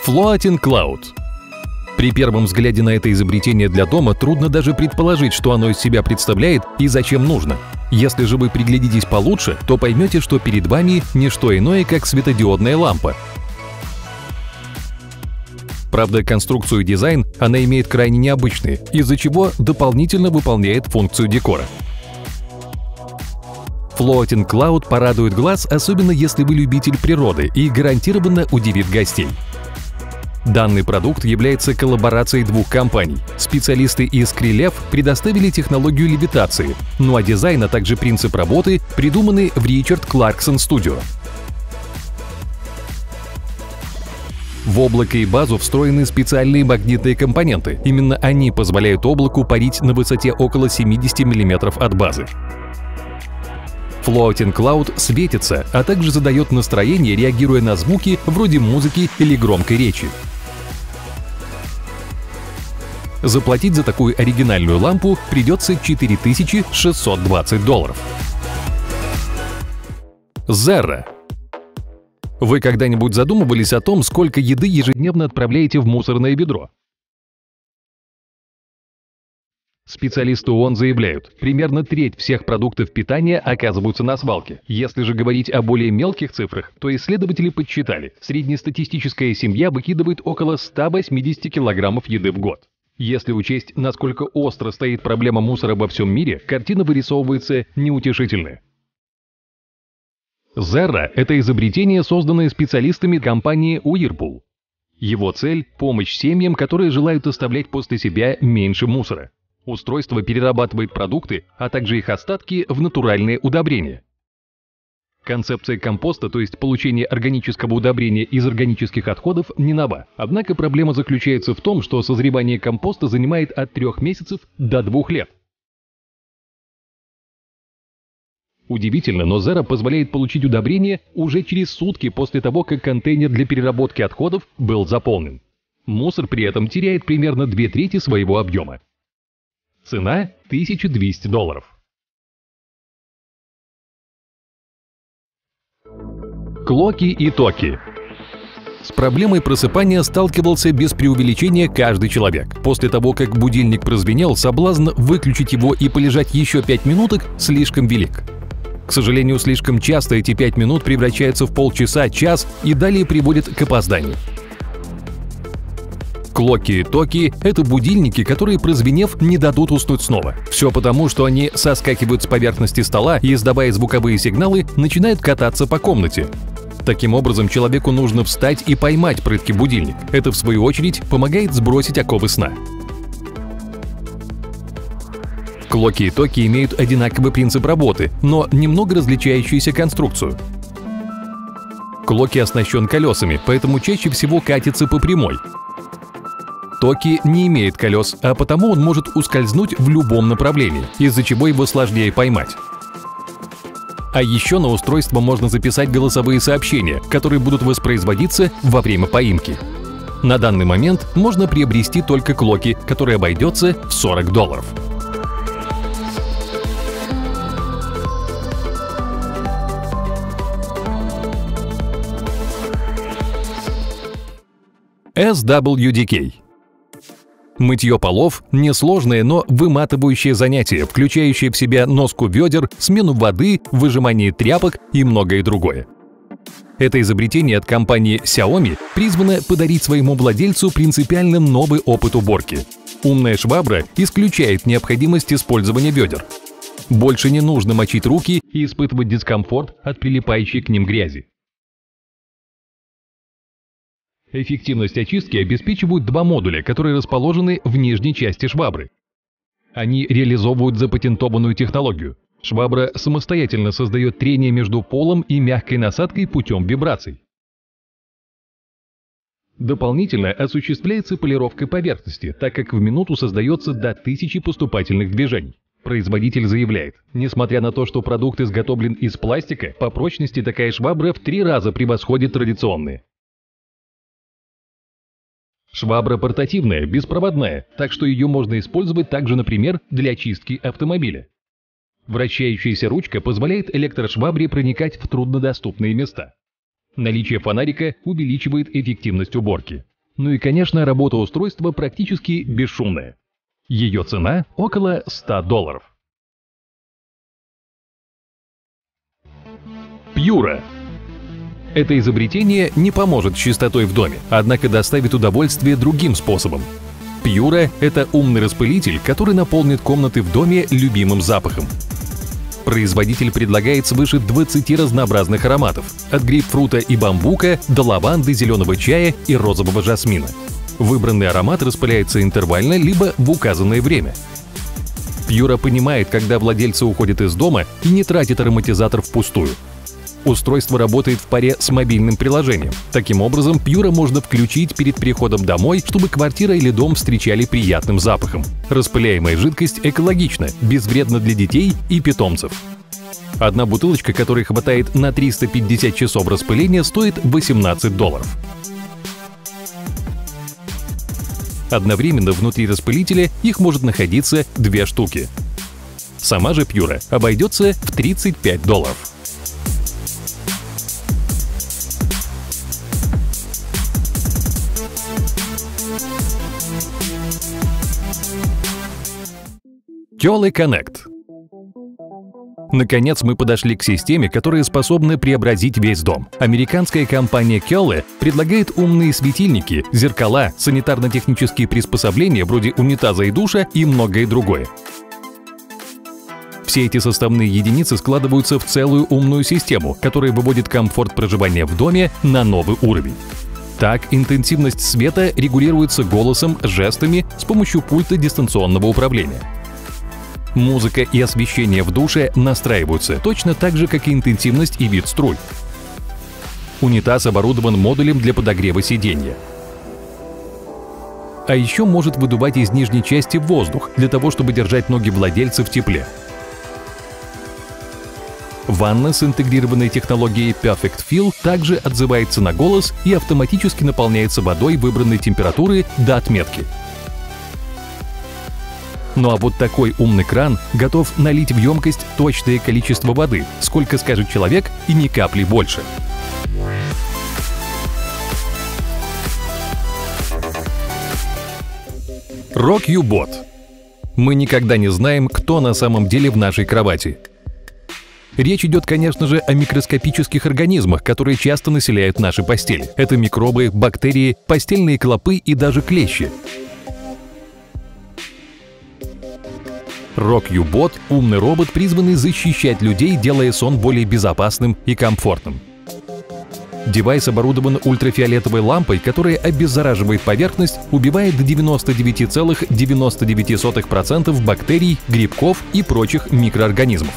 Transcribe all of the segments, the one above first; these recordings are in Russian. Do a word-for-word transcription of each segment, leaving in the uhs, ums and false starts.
Floating Cloud. При первом взгляде на это изобретение для дома трудно даже предположить, что оно из себя представляет и зачем нужно. Если же вы приглядитесь получше, то поймете, что перед вами не что иное, как светодиодная лампа. Правда, конструкцию и дизайн она имеет крайне необычные, из-за чего дополнительно выполняет функцию декора. Floating Cloud порадует глаз, особенно если вы любитель природы, и гарантированно удивит гостей. Данный продукт является коллаборацией двух компаний. Специалисты из Крилев предоставили технологию левитации, ну а дизайн, а также принцип работы придуманы в Ричард Кларксон Studio. В облако и базу встроены специальные магнитные компоненты. Именно они позволяют облаку парить на высоте около семидесяти миллиметров от базы. Floating Cloud светится, а также задает настроение, реагируя на звуки вроде музыки или громкой речи. Заплатить за такую оригинальную лампу придется четыре тысячи шестьсот двадцать долларов. Zerra. Вы когда-нибудь задумывались о том, сколько еды ежедневно отправляете в мусорное ведро? Специалисты ООН заявляют, примерно треть всех продуктов питания оказываются на свалке. Если же говорить о более мелких цифрах, то исследователи подсчитали, среднестатистическая семья выкидывает около ста восьмидесяти килограммов еды в год. Если учесть, насколько остро стоит проблема мусора во всем мире, картина вырисовывается неутешительная. Zerra – это изобретение, созданное специалистами компании Whirlpool. Его цель – помощь семьям, которые желают оставлять после себя меньше мусора. Устройство перерабатывает продукты, а также их остатки в натуральные удобрения. Концепция компоста, то есть получение органического удобрения из органических отходов, не нова. Однако проблема заключается в том, что созревание компоста занимает от трех месяцев до двух лет. Удивительно, но Zerra позволяет получить удобрение уже через сутки после того, как контейнер для переработки отходов был заполнен. Мусор при этом теряет примерно две трети своего объема. Цена – тысяча двести долларов. Клоки и токи. С проблемой просыпания сталкивался без преувеличения каждый человек. После того, как будильник прозвенел, соблазн выключить его и полежать еще пять минуток слишком велик. К сожалению, слишком часто эти пять минут превращаются в полчаса, час и далее приводят к опозданию. Клоки и токи – это будильники, которые, прозвенев, не дадут уснуть снова. Все потому, что они соскакивают с поверхности стола и, издавая звуковые сигналы, начинают кататься по комнате. Таким образом, человеку нужно встать и поймать прыткий будильник. Это, в свою очередь, помогает сбросить оковы сна. Клоки и токи имеют одинаковый принцип работы, но немного различающуюся конструкцию. Клоки оснащен колесами, поэтому чаще всего катится по прямой. Токи не имеет колес, а потому он может ускользнуть в любом направлении, из-за чего его сложнее поймать. А еще на устройство можно записать голосовые сообщения, которые будут воспроизводиться во время поимки. На данный момент можно приобрести только клоки, который обойдется в сорок долларов. эс дабл ю ди кей. Мытье полов – несложное, но выматывающее занятие, включающее в себя носку ведер, смену воды, выжимание тряпок и многое другое. Это изобретение от компании Xiaomi призвано подарить своему владельцу принципиально новый опыт уборки. Умная швабра исключает необходимость использования ведер. Больше не нужно мочить руки и испытывать дискомфорт от прилипающей к ним грязи. Эффективность очистки обеспечивают два модуля, которые расположены в нижней части швабры. Они реализовывают запатентованную технологию. Швабра самостоятельно создает трение между полом и мягкой насадкой путем вибраций. Дополнительно осуществляется полировка поверхности, так как в минуту создается до тысячи поступательных движений. Производитель заявляет, несмотря на то, что продукт изготовлен из пластика, по прочности такая швабра в три раза превосходит традиционные. Швабра портативная, беспроводная, так что ее можно использовать также, например, для чистки автомобиля. Вращающаяся ручка позволяет электрошвабре проникать в труднодоступные места. Наличие фонарика увеличивает эффективность уборки. Ну и, конечно, работа устройства практически бесшумная. Ее цена около ста долларов. Pura. Это изобретение не поможет с чистотой в доме, однако доставит удовольствие другим способом. Pura – это умный распылитель, который наполнит комнаты в доме любимым запахом. Производитель предлагает свыше двадцати разнообразных ароматов – от грейпфрута и бамбука до лаванды, зеленого чая и розового жасмина. Выбранный аромат распыляется интервально либо в указанное время. Pura понимает, когда владельцы уходят из дома и не тратит ароматизатор впустую. Устройство работает в паре с мобильным приложением. Таким образом, Pura можно включить перед приходом домой, чтобы квартира или дом встречали приятным запахом. Распыляемая жидкость экологична, безвредна для детей и питомцев. Одна бутылочка, которой хватает на триста пятьдесят часов распыления, стоит восемнадцать долларов. Одновременно внутри распылителя их может находиться две штуки. Сама же Pura обойдется в тридцать пять долларов. Kjole Connect. Наконец мы подошли к системе, которая способна преобразить весь дом. Американская компания Kjole предлагает умные светильники, зеркала, санитарно-технические приспособления вроде унитаза и душа и многое другое. Все эти составные единицы складываются в целую умную систему, которая выводит комфорт проживания в доме на новый уровень. Так, интенсивность света регулируется голосом, жестами с помощью пульта дистанционного управления. Музыка и освещение в душе настраиваются точно так же, как и интенсивность и вид струй. Унитаз оборудован модулем для подогрева сиденья. А еще может выдувать из нижней части воздух для того, чтобы держать ноги владельца в тепле. Ванна с интегрированной технологией Perfect Fill также отзывается на голос и автоматически наполняется водой выбранной температуры до отметки. Ну а вот такой умный кран готов налить в емкость точное количество воды, сколько скажет человек, и ни капли больше. RockYouBot. Мы никогда не знаем, кто на самом деле в нашей кровати. Речь идет, конечно же, о микроскопических организмах, которые часто населяют наши постели. Это микробы, бактерии, постельные клопы и даже клещи. RockYouBot – умный робот, призванный защищать людей, делая сон более безопасным и комфортным. Девайс оборудован ультрафиолетовой лампой, которая обеззараживает поверхность, убивает до девяноста девяти целых девяноста девяти сотых процента бактерий, грибков и прочих микроорганизмов.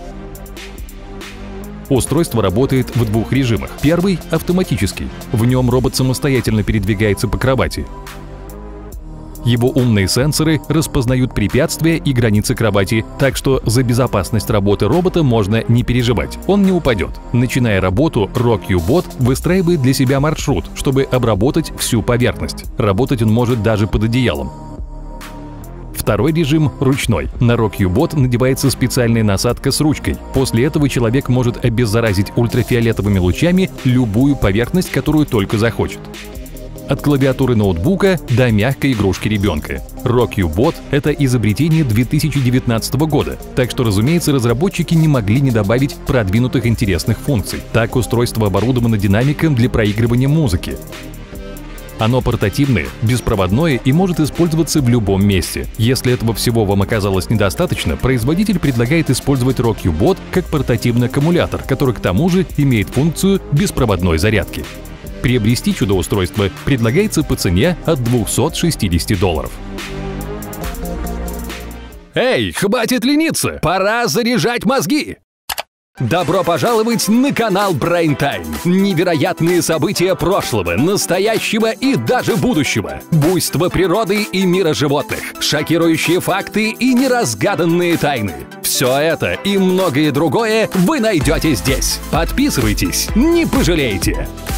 Устройство работает в двух режимах. Первый – автоматический. В нем робот самостоятельно передвигается по кровати. Его умные сенсоры распознают препятствия и границы кровати, так что за безопасность работы робота можно не переживать, он не упадет. Начиная работу, RockYouBot выстраивает для себя маршрут, чтобы обработать всю поверхность. Работать он может даже под одеялом. Второй режим – ручной. На RockYouBot надевается специальная насадка с ручкой. После этого человек может обеззаразить ультрафиолетовыми лучами любую поверхность, которую только захочет. От клавиатуры ноутбука до мягкой игрушки ребенка. RockYouBot – это изобретение две тысячи девятнадцатого года, так что, разумеется, разработчики не могли не добавить продвинутых интересных функций. Так устройство оборудовано динамиком для проигрывания музыки. Оно портативное, беспроводное и может использоваться в любом месте. Если этого всего вам оказалось недостаточно, производитель предлагает использовать RockYouBot как портативный аккумулятор, который к тому же имеет функцию беспроводной зарядки. Приобрести чудо-устройство предлагается по цене от двухсот шестидесяти долларов. Эй, хватит лениться! Пора заряжать мозги! Добро пожаловать на канал Brain Time. Невероятные события прошлого, настоящего и даже будущего. Буйство природы и мира животных. Шокирующие факты и неразгаданные тайны. Все это и многое другое вы найдете здесь. Подписывайтесь, не пожалеете.